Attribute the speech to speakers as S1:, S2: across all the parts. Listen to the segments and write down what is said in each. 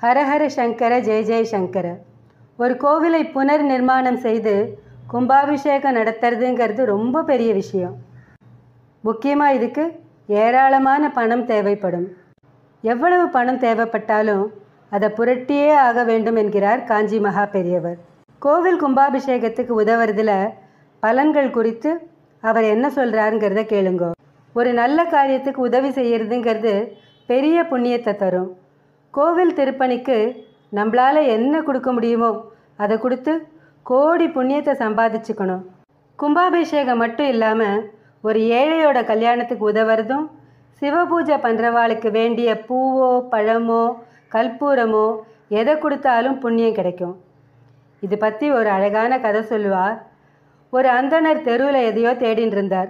S1: ஹரஹர சங்கர ஜெய ஜெய சங்கர. ஒரு கோவிலை புனர் நிர்மாணம் செய்து கும்பாபிஷேகம் நடத்துறதுங்கிறது ரொம்ப பெரிய விஷயம். முக்கியமாக இதுக்கு ஏராளமான பணம் தேவைப்படும். எவ்வளவு பணம் தேவைப்பட்டாலும் அதை புரட்டியே ஆக வேண்டும் என்கிறார் காஞ்சி மகா பெரியவர். கோவில் கும்பாபிஷேகத்துக்கு உதவுறதுல பலன்கள் குறித்து அவர் என்ன சொல்கிறாருங்கிறத கேளுங்க. ஒரு நல்ல காரியத்துக்கு உதவி செய்யறதுங்கிறது பெரிய புண்ணியத்தை தரும். கோவில் திருப்பணிக்கு நம்மளால் என்ன கொடுக்க முடியுமோ அதை கொடுத்து கோடி புண்ணியத்தை சம்பாதிச்சுக்கணும். கும்பாபிஷேகம் மட்டும் இல்லாமல் ஒரு ஏழையோட கல்யாணத்துக்கு உதவுறதும், சிவபூஜை பண்ணுறவாளுக்கு வேண்டிய பூவோ பழமோ கற்பூரமோ எதை கொடுத்தாலும் புண்ணியம் கிடைக்கும். இது பற்றி ஒரு அழகான கதை சொல்லுவார். ஒரு அந்தணர் தெருவில் எதையோ தேடின்னு இருந்தார்.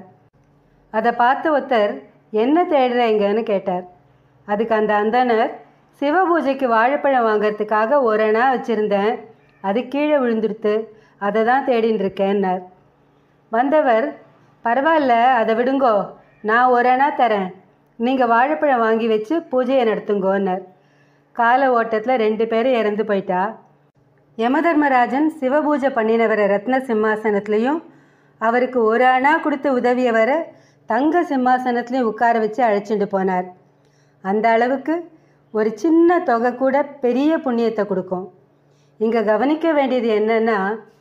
S1: அதை பார்த்து ஒருத்தர் என்ன தேடுறீங்கன்னு கேட்டார். அதுக்கு அந்த அந்தணர், சிவபூஜைக்கு வாழைப்பழம் வாங்கிறதுக்காக ஒரு அணா வச்சுருந்தேன், அது கீழே விழுந்துடுத்து, அதை தான் தேடின்னு இருக்கேன்னார். வந்தவர், பரவாயில்ல அதை விடுங்கோ, நான் ஒரு அணா தரேன், நீங்கள் வாழைப்பழம் வாங்கி வச்சு பூஜையை நடத்துங்கோன்னார். கால ஓட்டத்தில் 2 பேரும் இறந்து போயிட்டா. யமதர்மராஜன் சிவபூஜை பண்ணினவரை ரத்ன சிம்மாசனத்துலேயும் அவருக்கு ஒரு அணா கொடுத்து உதவியவரை தங்க சிம்மாசனத்துலேயும் உட்கார வச்சு அழைச்சிட்டு போனார். அந்த அளவுக்கு ஒரு சின்ன தொகை கூட பெரிய புண்ணியத்தை கொடுக்கும். இங்கே கவனிக்க வேண்டியது என்னென்னா,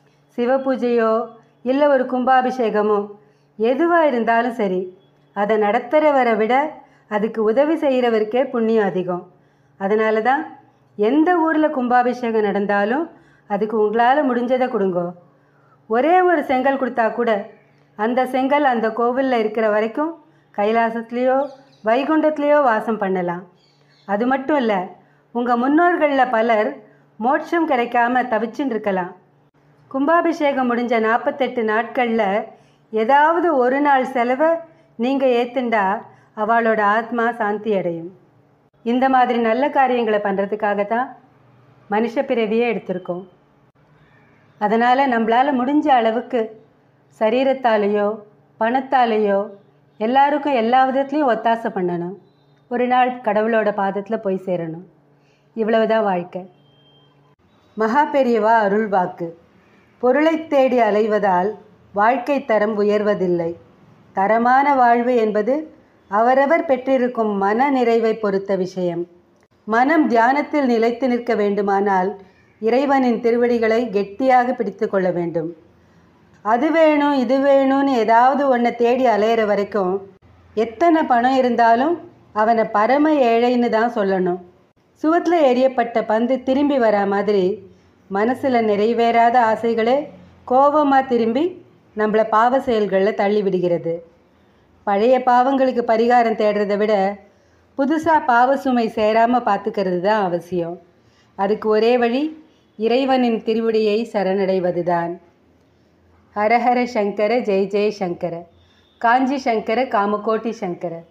S1: சிவபூஜையோ இல்லை ஒரு கும்பாபிஷேகமோ எதுவாக இருந்தாலும் சரி, அதை நடத்துகிறவரை விட அதுக்கு உதவி செய்கிறவருக்கே புண்ணியம் அதிகம். அதனால தான் எந்த ஊரில் கும்பாபிஷேகம் நடந்தாலும் அதுக்கு உங்களால் முடிஞ்சதை கொடுங்கோ. ஒரே ஒரு செங்கல் கொடுத்தா கூட அந்த செங்கல் அந்த கோவிலில் இருக்கிற வரைக்கும் கைலாசத்துலேயோ வைகுண்டத்துலேயோ வாசம் பண்ணலாம். அது மட்டும் இல்லை, உங்கள் முன்னோர்களில் பலர் மோட்சம் கிடைக்காம தவிச்சுன்னு இருக்கலாம். கும்பாபிஷேகம் முடிஞ்ச 48 நாட்களில் ஏதாவது ஒரு நாள் செலவை நீங்கள் ஏற்றுண்டா அவளோட ஆத்மா சாந்தி அடையும். இந்த மாதிரி நல்ல காரியங்களை பண்ணுறதுக்காக தான் மனுஷ பிறவியே எடுத்திருக்கோம். அதனால் நம்மளால் முடிஞ்ச அளவுக்கு சரீரத்தாலேயோ பணத்தாலேயோ எல்லாருக்கும் எல்லா விதத்துலேயும் ஒத்தாசை பண்ணணும். ஒரு நாள் கடவுளோட பாதத்தில் போய் சேரணும். இவ்வளவுதான் வாழ்க்கை. மகா பெரியவா அருள் வாக்கு. பொருளை தேடி அலைவதால் வாழ்க்கை தரம் உயர்வதில்லை. தரமான வாழ்வு என்பது அவரவர் பெற்றிருக்கும் மன நிறைவை பொறுத்த விஷயம். மனம் தியானத்தில் நிலைத்து நிற்க வேண்டுமானால் இறைவனின் திருவடிகளை கெட்டியாக பிடித்து கொள்ள வேண்டும். அது வேணும் இது வேணும்னு ஏதாவது ஒன்றை தேடி அலையிற வரைக்கும் எத்தனை பணம் இருந்தாலும் அவனை பரம ஏழைன்னு தான் சொல்லணும். சுவத்தில் எரியப்பட்ட பந்து திரும்பி வரா மாதிரி மனசில் நிறைவேறாத ஆசைகளே கோபமாக திரும்பி நம்மளை பாவ செயல்களில் தள்ளி விடுகிறது. பழைய பாவங்களுக்கு பரிகாரம் தேடுறதை விட புதுசாக பாவ சுமை சேராமல் பார்த்துக்கிறது தான் அவசியம். அதுக்கு ஒரே வழி இறைவனின் திருவடியை சரணடைவது தான். ஹரஹர சங்கர ஜெய ஜெய சங்கர. காஞ்சி சங்கர காமகோட்டி சங்கர.